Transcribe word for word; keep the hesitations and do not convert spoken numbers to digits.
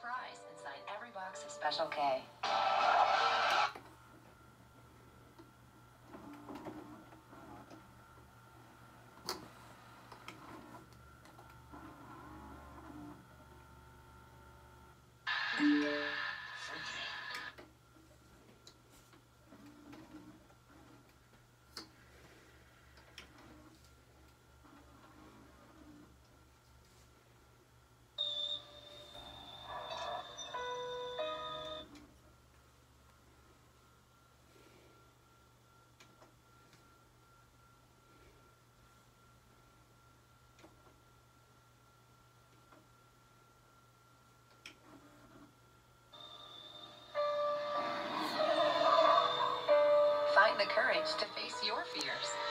prize inside every box of Special K. Find the courage to face your fears.